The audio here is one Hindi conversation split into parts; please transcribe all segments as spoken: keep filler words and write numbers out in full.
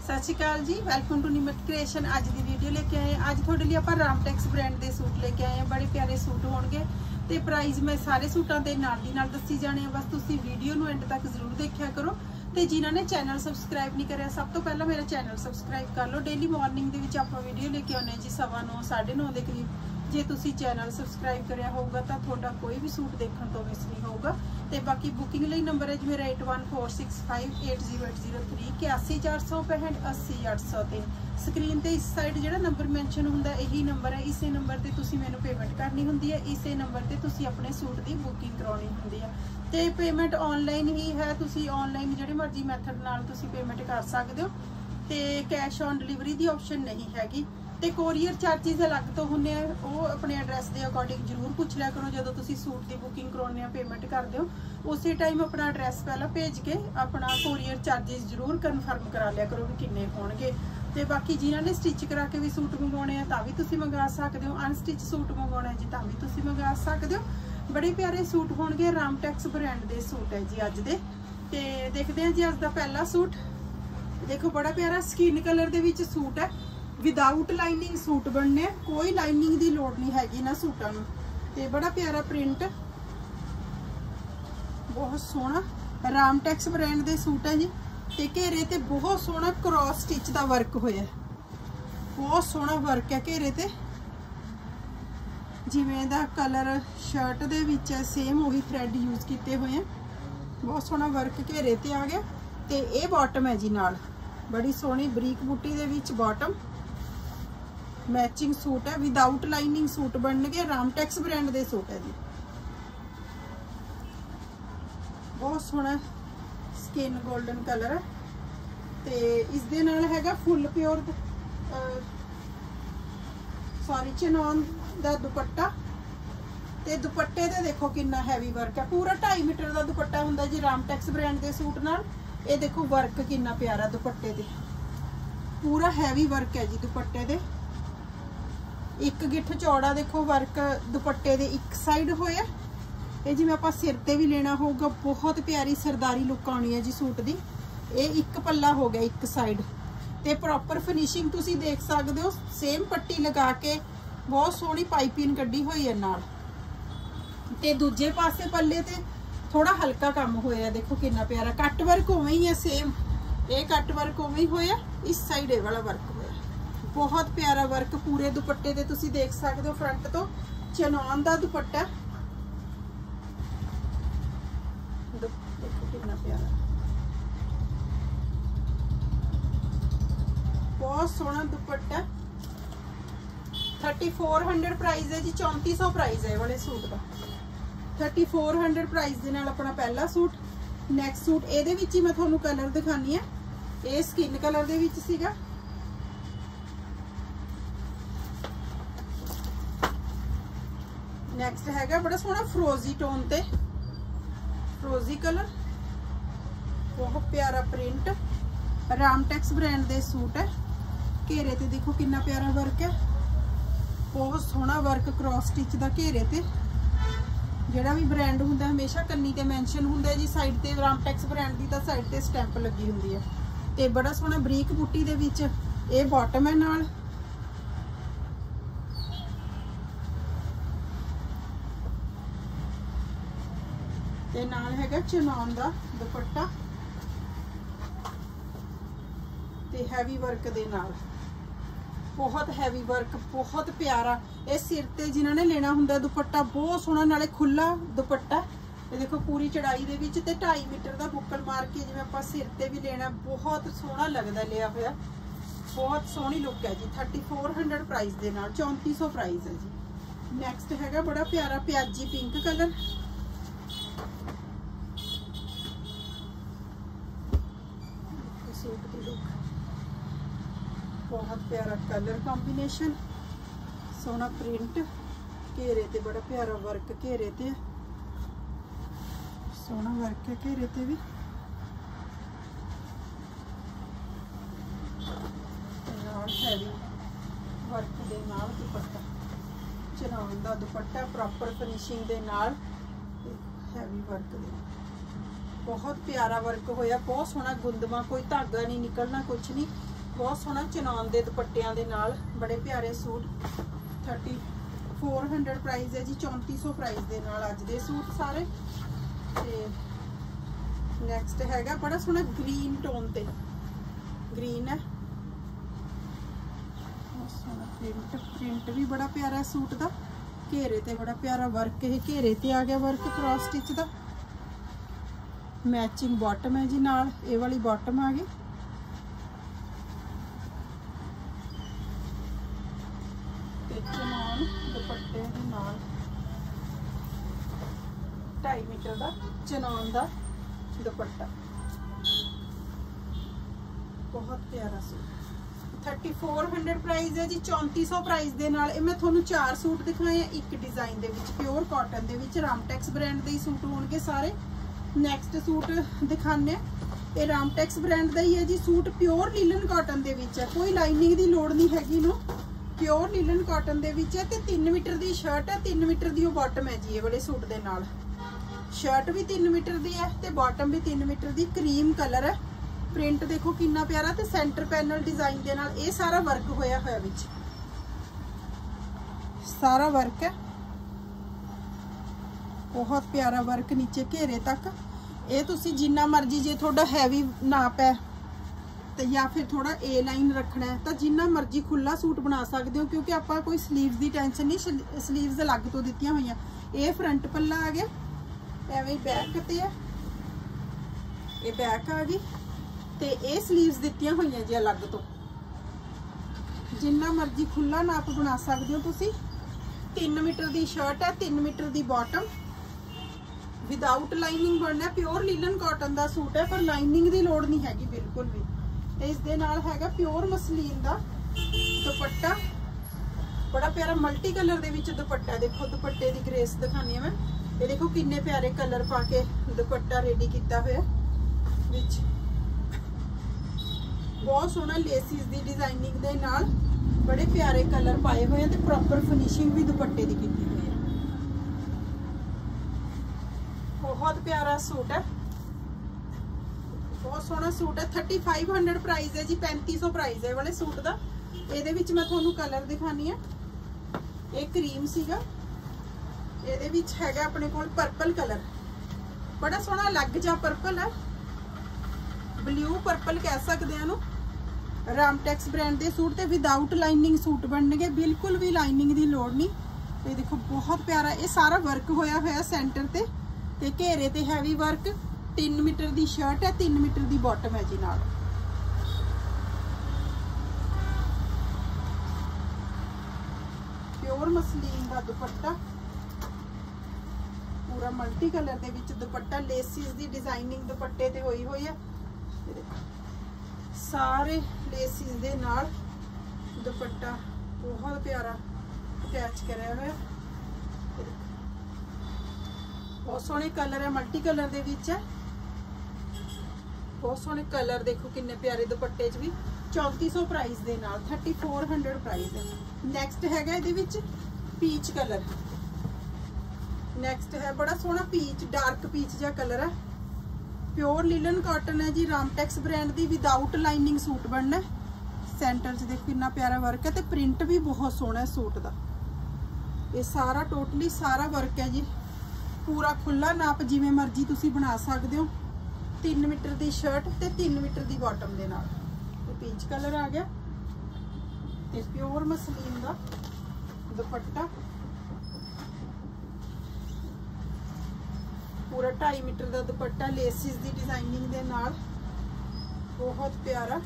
सत श्री अकाल जी, वेलकम टू निमत क्रिएशन। अज की वीडियो लेके आए अज थोड़े लिए आप रामटेक्स ब्रांड के सूट लेके आए हैं। बड़े प्यारे सूट होंगे तो प्राइस मैं सारे सूटों के नाल दी नाल दसी जाने हैं। बस तुसी वीडियो नूं एंड तक जरूर देखा करो। तो जिन्होंने चैनल सबसक्राइब नहीं कराया सब तो पहला मेरा चैनल सबसक्राइब कर लो। डेली मॉर्निंग के विच आपां वीडियो लेके आने जी सवा नौ साढ़े नौ के करीब। जे तुसी चैनल सबसक्राइब कराया होगा तो थोड़ा कोई भी सूट देखने तो मिस नहीं होगा। तो बाकी बुकिंग लिए नंबर है जी मेरा eight one four six five eight zero eight zero three इक्यासी चार सौ पैंठ अस्सी अठ सौ तीन। स्क्रीन पर इस साइड जो नंबर मैंशन होंगे यही नंबर है। इस नंबर पर तुसी मैनू पेमेंट करनी होंगी है। इस नंबर पर तुसी अपने सूट की बुकिंग करवानी होंगी है। तो पेमेंट ऑनलाइन ही है। तुसी ऑनलाइन जिहड़े मर्जी मैथड नाल तुसी पेमेंट कर सकते हो। तो कैश ऑन डिलीवरी की ऑप्शन नहीं हैगी। तो कोरीयर चार्जिज अलग तो होंगे वो अपने एड्रैस के अकॉर्डिंग जरूर पूछ लिया करो। जो तुसी सूट की बुकिंग करवाने पेमेंट करते हो उस टाइम अपना एड्रैस पहला भेज के अपना कोरीयर चार्जिज जरूर कन्फर्म करा लिया करो भी किन्ने होणगे। तो बाकी जिन्होंने स्टिच करा के भी सूट मंगवाने हैं तां भी तुसी मंगा सकते हो। अनस्टिच सूट मंगवाना है जी तां भी तुसी मंगा सकते हो। बड़े प्यारे सूट होंगे रामटेक्स ब्रांड के सूट है जी अज दे। ते देखते हैं जी अज का पहला सूट। देखो बड़ा प्यारा स्किन कलर के विच सूट है। विदाउट लाइनिंग सूट बनने कोई लाइनिंग की लोड़ नहीं हैगी ना सूटां नूं। ते बड़ा प्यारा प्रिंट बहुत सोहना रामटेक्स ब्रांड के सूट है जी। ते घेरे ते बहुत सोहना क्रॉस स्टिच का वर्क होया बहुत सोहना वर्क है घेरे ते। जिवें दा कलर शर्ट दे विच है सेम वही थ्रेड यूज किए हुए हैं। बहुत सोहना वर्क घेरे ते आ गया। ते ये बॉटम है जी नाल बड़ी सोहनी बरीक बूटी दे विच बॉटम मैचिंग सूट है। विदाउट लाइनिंग सूट बन गए रामटेक्स ब्रांड के सूट है जी। बहुत सोहना स्किन गोल्डन कलर है। तो इस दे नाल हैगा फुल प्योर सॉरी चनौन दा दुपट्टा। ते दुपट्टे ते देखो कितना हैवी वर्क है। पूरा ढाई मीटर का दुपट्टा हुंदा जी रामटेक्स ब्रांड के सूट नाल। ये देखो वर्क कितना प्यारा दुपट्टे दे पूरा हैवी वर्क है जी दुपट्टे दे। एक गिठ चौड़ा देखो वर्क दुपट्टे दे एक साइड होया। ये जिवें आपां सिर ते भी लेना होगा बहुत प्यारी सरदारी लुक आनी है जी सूट दी। ये एक पल्ला हो गया एक साइड। ते प्रॉपर फिनिशिंग तुसी देख सकते हो। सेम पट्टी लगा के बहुत सोहनी पाइपिंग कड्डी हुई है नाल। ते दूजे पासे पल्ले ते थोड़ा हल्का काम होया देखो कितना प्यारा कट वर्क उवें ही है सेम। ये कट वर्क उवें ही होया। इस साइड ये वाला वर्क होया बहुत प्यारा वर्क पूरे दुपट्टे ते तुसी देख सकते हो। फ्रंट तो चनौन दा दुपट्टा देखो कितना प्यारा बहुत सोहना दुपट्टा। थर्टी फोर हंड्रेड प्राइस है जी। चौंती सौ प्राइस है वाले सूट का। थर्टी फोर हंड्रेड प्राइस के नाल अपना पहला सूट। नैक्सट सूट ये ही मैं थोनू कलर दिखानी है। ये स्किन कलर दे विच सीगा। नैक्सट हैगा बड़ा सोहना फ्रोजी टोन ते फ्रोजी कलर बहुत प्यारा प्रिंट रामटेक्स ब्रांड के सूट है। घेरे ते देखो कितना प्यारा वर्क है बहुत सोहना वर्क क्रॉस स्टिच का घेरे ते। जिहड़ा भी ब्रांड हुंदा हमेशा कन्नी ते मैंशन हुंदा जी साइड ते रामटेक्स ब्रांड की तो साइड ते स्टैंप लगी हुंदी है। ते बड़ा सोहना बरीक बूटी दे विच ये बॉटम है नाल। ते नाल हैगा चनौन दा दुपट्टा ते हैवी वर्क दे नाल बहुत हैवी वर्क बहुत प्यारा। ये सिर ते जिन्होंने लेना हुंदा दुपट्टा बहुत सोहना नाले खुला दुपट्टा। ये देखो पूरी चढ़ाई दे विच ते ढाई मीटर का बुक्कल मार के जिवें आपां सिर ते भी लेना बहुत सोहना लगदा लिया होया। बहुत सोहनी लुक है जी। थर्टी फोर हंड्रेड प्राइस दे नाल चौंती सौ प्राइस है जी। नैक्सट हैगा बड़ा प्यारा प्याजी पिंक कलर। सूट की लुक बहुत प्यारा कलर कॉम्बिनेशन सोहना प्रिंट घेरे ते बड़ा प्यारा वर्क घेरे ते सोहना वर्क है घेरे ते भी। हैवी वर्क दे नाल दुपट्टा चनौन दा दुपट्टा प्रॉपर फिनिशिंग दे नाल हैवी वर्क दे बहुत प्यारा वर्क होया बहुत सोहना गुंदमा कोई धागा नहीं निकलना कुछ नहीं बहुत सोहना चनान दे दुपट्टियां दे नाल बड़े प्यारे suit. Thirty four hundred price है जी, चौंती सौ प्राइस दे नाल अज दे सूट सारे। ते नैक्सट हैगा बड़ा सोहना ग्रीन टोन ते, ग्रीन है प्रिंट, प्रिंट भी बड़ा प्यारा सूट दा। घेरे ते बड़ा प्यारा वर्क है, घेरे ते आ गया वर्क क्रॉस स्टिच दा। मैचिंग बॉटम है जी नाल, ये वाली बॉटम आ गई। ते चनान दुपट्टे दे नाल ढाई मीटर दा चनान दा दुपट्टा, बहुत प्यारा suit. Thirty four hundred price है जी, चौंती सौ प्राइस दे नाल। मैं थोनू चार सूट दिखाए हैं एक डिजाइन दे विच, प्योर कॉटन दे विच रामटेक्स ब्रांड दे ही सूट होणगे सारे। नैक्सट सूट दिखाने, ये रामटेक्स ब्रांड का ही है जी सूट, प्योर लीलन कॉटन दे विच है, कोई लाइनिंग की लोड़ नहीं हैगी नो, प्योर लीलन कॉटन दे विच है। ते तीन मीटर की शर्ट है, तीन मीटर की बॉटम है जी ये वाले सूट दे नाल। शर्ट भी तीन मीटर की है ते बॉटम भी तीन मीटर की, क्रीम कलर है। प्रिंट देखो कितना प्यारा, ते सेंटर पैनल डिजाइन दे नाल ये सारा वर्क होया होया विच, सारा वर्क है, बहुत प्यारा वर्क नीचे घेरे तक। ये तुसी जिन्ना मर्जी जे थोड़ा हैवी नाप है तो या फिर थोड़ा ए लाइन रखना है तो जिन्ना मर्जी खुला सूट बना सकते हो, क्योंकि आप कोई स्लीव्स की टेंशन नहीं, स्लीव्स अलग तो दित्तियां हुई। ये फ्रंट पल्ला आ गया, एवं बैक ते है, ये बैक आ गई, ते ये स्लीव्स दित्तियां हुई जी अलग तो। जिन्ना मर्जी खुला नाप बना सकते हो तुसी। तीन मीटर की शर्ट है, तीन मीटर की बॉटम, विदाउट लाइनिंग बनना, प्योर लीलन कॉटन का सूट है पर लाइनिंग की लोड़ नहीं हैगी बिल्कुल भी। इस दे नाल हैगा प्योर मसलीन का दुपट्टा, बड़ा प्यारा मल्टी कलर दे विच दुपट्टा। देखो दुपट्टे की ग्रेस दिखानी मैं, ये देखो किन्ने प्यारे कलर पा के दुपट्टा रेडी किया हुआ विच, बहुत सोहना लेसिस की डिजाइनिंग दे नाल बड़े प्यारे कलर पाए हुए हैं, प्रॉपर फिनिशिंग भी दुपट्टे की की हुई है। बहुत प्यारा सूट है, बहुत सोहना सूट है। थर्टी फाइव हंड्रेड प्राइस है जी, पैंती सौ प्राइस है वाले सूट का। ये मैं थोनू कलर दिखानी है, ये क्रीम सीगा, ये है अपने को पर्पल कलर, बड़ा सोहना अलग जा पर्पल है, ब्लू पर्पल कह सकते हैं। रामटेक्स ब्रांड के सूट ते विदाउट लाइनिंग सूट बनने, बिल्कुल भी लाइनिंग की लोड़ नहीं। ये देखो बहुत प्यारा, ये सारा वर्क होया होया सेंटर ते, ते घेरे ते हैवी वर्क। तीन मीटर की शर्ट है, तीन मीटर की बॉटम है जी नाल। प्योर मसलीन का दुपट्टा, पूरा मल्टी कलर दे विच दुपट्टा, लेसिस की डिजाइनिंग दुपट्टे ते होई हुई है। सारे लेसिस दे नाल दुपट्टा बहुत प्यारा अटैच कराया हुआ, बहुत सोहने कलर है, मल्टी कलर दे विच है, बहुत सोहने कलर। देखो किन्ने प्यारे दुपट्टे च भी। चौंती सौ प्राइस दे नाल, थर्टी फोर हंड्रेड प्राइस है। नैक्सट हैगा इहदे विच पीच कलर, नैक्सट है बड़ा सोहना पीच, डार्क पीच जा कलर है, प्योर लीलन कॉटन है जी, रामटेक्स ब्रांड की, विदाउट लाइनिंग सूट बनना। सेंटर च देखो कितना प्यारा वर्क है, तो प्रिंट भी बहुत सोहना है सूट का। ये सारा टोटली सारा वर्क है जी, पूरा खुला नाप जिवें मर्जी तुसी बना सकते हो। तीन मीटर की शर्ट ते तीन मीटर की बॉटम दे नाल। पीच कलर आ गया, ते प्योर मसलीन का दुपट्टा, पूरा ढाई मीटर का दुपट्टा, लेसिस की डिजाइनिंग दे नाल, बहुत प्यारा,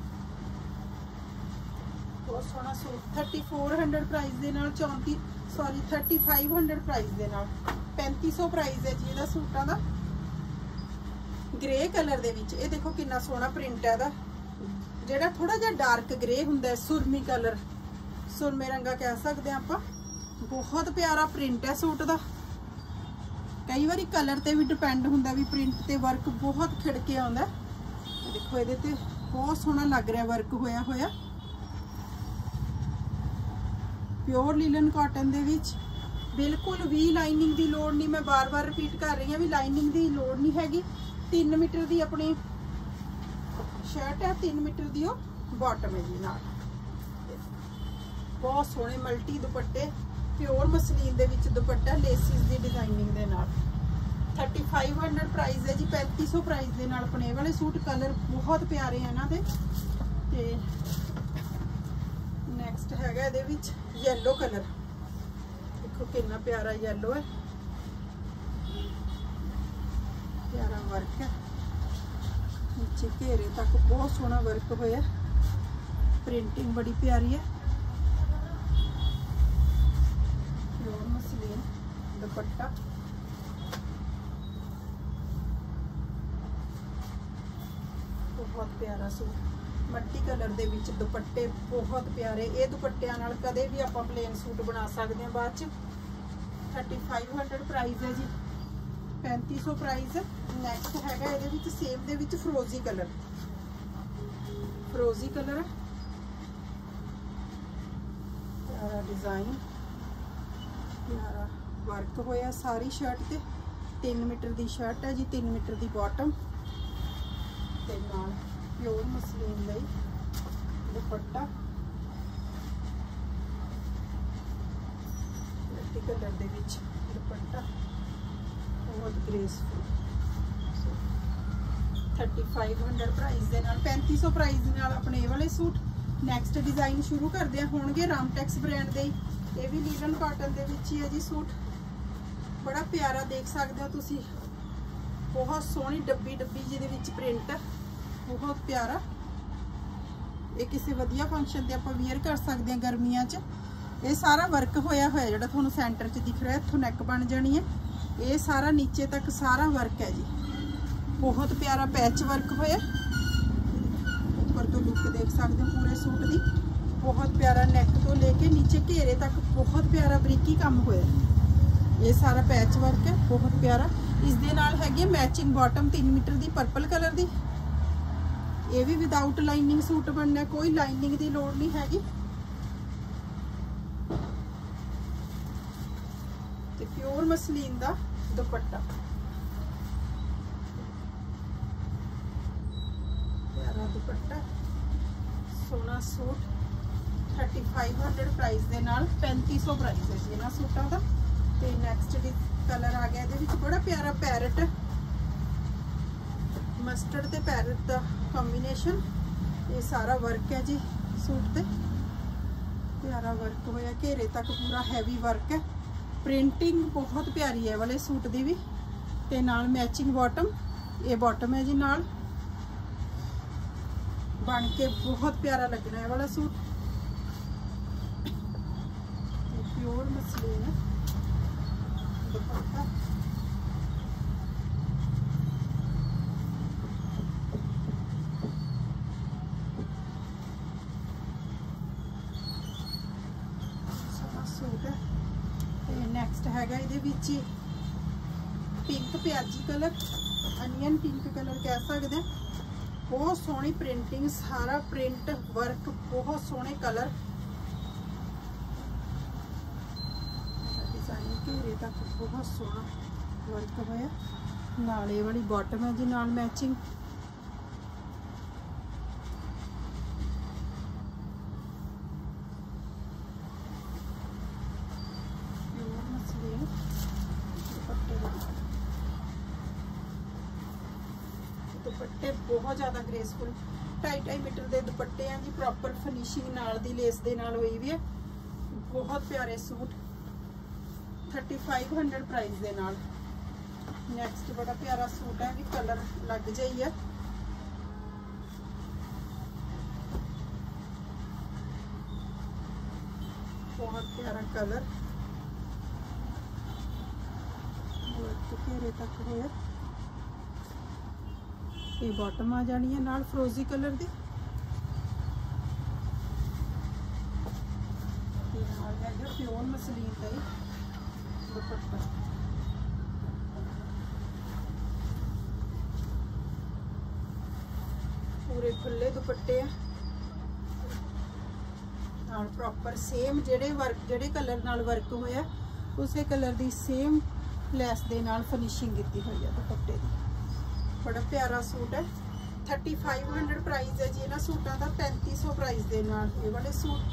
बहुत सोहना suit. Thirty four hundred price दे नाल, चौंती sorry thirty five hundred price दे नाल, पैंती सौ प्राइस है जी इहदा सूटां दा। ग्रे कलर दे विच ये देखो कितना सोहना प्रिंट है इहदा, जिहड़ा थोड़ा जिहा डार्क ग्रे हुंदा है, सुरमी कलर, सुरमे रंगा कह सकते हैं आप। बहुत प्यारा प्रिंट है सूट का। कई बार कलर ते भी डिपेंड हुंदा भी प्रिंट ते वर्क बहुत खिड़के आउंदा। देखो ये ते बहुत सोहना लग रहा वर्क होया होया, प्योर लीलन कॉटन दे विच, बिल्कुल भी लाइनिंग की लोड़ नहीं। मैं बार बार रिपीट कर रही हूँ भी लाइनिंग की लोड़ नहीं हैगी। तीन मीटर की अपनी शर्ट है, तीन मीटर की बॉटम है जी नाल। बहुत सोहने मल्टी दुपट्टे, प्योर मसलीन दे विच दुपट्टा लेसिस दी डिजाइनिंग दे नाल। थर्टी फाइव हंड्रेड प्राइस है जी, पैंती सौ प्राइस दे नाल अपने वाले सूट। कलर बहुत प्यारे हैं इन्हां दे। ते नैक्सट हैगा इहदे विच येलो कलर, देखो कितना प्यारा येलो है, प्यारा वर्क है, नीचे घेरे तक बहुत सोहना वर्क होया, प्रिंटिंग बड़ी प्यारी है। प्योर मसलीन दुपट्टा, बहुत प्यारा सूट मट्टी कलर दे विच दुपट्टे बहुत प्यारे। ये दुपट्टियां नाल कदे भी आपां प्लेन सूट बना सकते हैं बाद च। थर्टी फाइव हंड्रेड प्राइस है जी, पैंती सौ प्राइस। नैक्सट हैगा इहदे विच सेम दे विच फ्रोजी कलर, फ्रोजी कलर है, प्यारा डिजाइन, प्यारा वर्क होया सारी शर्ट ते। तीन मीटर की शर्ट है जी, तीन मीटर की बॉटम ते नाल प्योर मसलीन लई दुपट्टा, मल्टी कलर दे विच दुपट्टा, बहुत graceful. Thirty five hundred price दे नाल, पैंती सौ प्राइस दे नाल अपने ये वाले सूट। नैक्सट डिजाइन शुरू करते हैं होणगे रामटेक्स ब्रांड दे। ये भी लीलन कॉटन दे विच ही है जी सूट, बड़ा प्यारा देख सकते हो तुसी, बहुत सोहनी डब्बी डब्बी जिहदे विच प्रिंट, बहुत प्यारा। ये किसी वधिया फंक्शन ते आपां वियर कर सकते हैं गर्मियां च। ये सारा वर्क होया होया जिहड़ा तुहानूं सेंटर च दिख रहा है, इत्थों नैक बन जानी है, ये सारा नीचे तक सारा वर्क है जी, बहुत प्यारा पैच वर्क होया। ऊपर तो लुक देख सकते हो पूरे सूट दी, बहुत प्यारा नैक तो लेके नीचे घेरे तक बहुत प्यारा बरीकी काम होया। ये सारा पैच वर्क है, बहुत प्यारा। इस दे नाल हैगी मैचिंग बॉटम तीन मीटर की पर्पल कलर दी। ये भी विदाउट लाइनिंग सूट बनना, कोई लाइनिंग की लोड़ नहीं हैगी। ते प्योर मसलीन दा दुपट्टा, प्यारा दुपट्टा, सोना suit. Thirty five hundred price दे नाल, पैंती सौ प्राइस है जी इन्हां सूटां दा। ते नैक्सट कलर आ गया इहदे विच बड़ा प्यारा पैरट, मस्टर्ड ते पैरट दा कॉम्बिनेशन। ये सारा वर्क है जी सूट ते, प्यारा वर्क होया, घेरे तक पूरा हैवी वर्क है, प्रिंटिंग बहुत प्यारी है वाले सूट दी भी। ते नाल मैचिंग बॉटम, ये बॉटम है जी नाल, बन के बहुत प्यारा लगना है वाला सूट। प्योर मसलीन है दुपट्टा, सूट है। नैक्सट हैगा इहदे विच पिंक प्याजी कलर, अनियन पिंक कलर कह सकते हैं, बहुत सोहनी प्रिंटिंग, सारा प्रिंट वर्क, बहुत सोहने कलर, डिजाइन घेरे तक बहुत सोहना वर्क होया। नाल ये वाली बॉटम है जी नाल मैचिंग, दुपट्टे बहुत ज़्यादा ग्रेसफुल, ढाई ढाई मीटर के दुपट्टे हैं जी, प्रॉपर फिनिशिंग नाल दी लेस दे नाल हुई भी है, बहुत प्यारे suit. Thirty five hundred price दे नाल। नैक्सट बड़ा प्यारा सूट है, भी कलर लग जाइए, बहुत प्यारा कलर, घेरे तक होया। ये बॉटम आ जानी है नाल फ्रोजी कलर दी, नाल है प्योर मसलीन का ही दुपट्टा, पूरे खुले दुपट्टे हैं नाल प्रॉपर सेम जेड़े वर्क जेड़े कलर नाल वर्क होया उस कलर दी सेम लैस दे नाल फिनिशिंग की हुई है दुपट्टे दी। बड़ा प्यारा सूट है, थर्टी फाइव हंड्रेड प्राइस है जी इन्हां सूटां दा, पैंती सौ प्राइस दे नाल ये वाले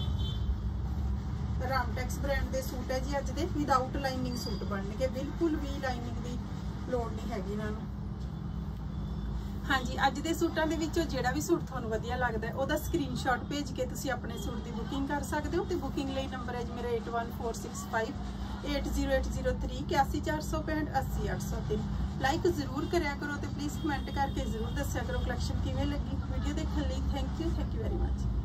सूट रामटेक्स ब्रांड दे सूट है जी अज दे, विदाउट लाइनिंग सूट बनणगे, बिल्कुल भी लाइनिंग दी लोड़ नहीं हैगी इन्हां नूं। हाँ जी, अज दे सूटां दे विचों जिहड़ा भी सूट तुहानूं वधिया लगदा है ओहदा स्क्रीनशॉट भेज के तुसीं अपने सूट दी बुकिंग कर सकदे हो। ते बुकिंग लई नंबर है जी मेरा eight one four six five eight zero eight zero three इक्यासी चार सौ पैंठ अस्सी अठ सौ तीन। लाइक जरूर करया करो ते प्लीज़ कमेंट करके जरूर दस्सिया करो कलैक्शन किवें लगी। वीडियो देखने लई thank you thank you very much.